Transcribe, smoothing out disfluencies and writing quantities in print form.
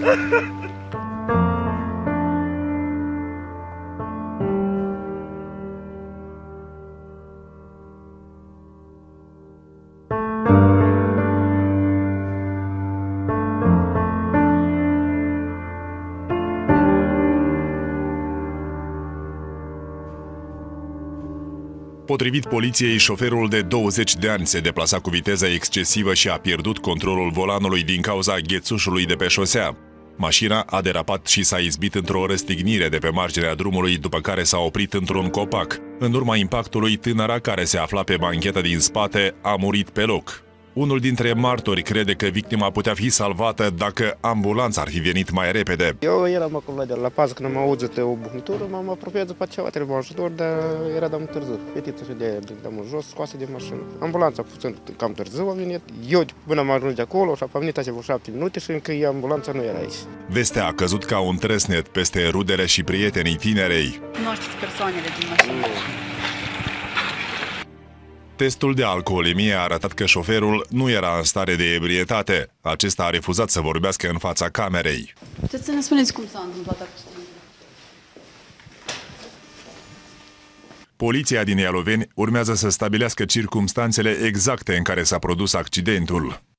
Potrivit poliției, șoferul de 20 de ani se deplasa cu viteză excesivă și a pierdut controlul volanului din cauza ghețușului de pe șosea. Mașina a derapat și s-a izbit într-o răstignire de pe marginea drumului, după care s-a oprit într-un copac. În urma impactului, tânăra care se afla pe banchetă din spate a murit pe loc. Unul dintre martori crede că victima putea fi salvată dacă ambulanța ar fi venit mai repede. Eu eram acolo de la pază, când am auzit o bucnitură, m-am apropiat după aceea, trebuie ajutor, dar era de-am târziu. Fetița și de jos, scoasă de mașină. Ambulanța puțin cam târziu a venit. Eu până am ajuns de acolo și a venit vreo 7 minute și încă ambulanța nu era aici. Vestea a căzut ca un tresnet peste rudele și prietenii tinerei. Cunoașteți persoanele din mașină? Testul de alcoolemie a arătat că șoferul nu era în stare de ebrietate. Acesta a refuzat să vorbească în fața camerei. Puteți să ne spuneți cum s-a întâmplat accidentul? Poliția din Ialoveni urmează să stabilească circumstanțele exacte în care s-a produs accidentul.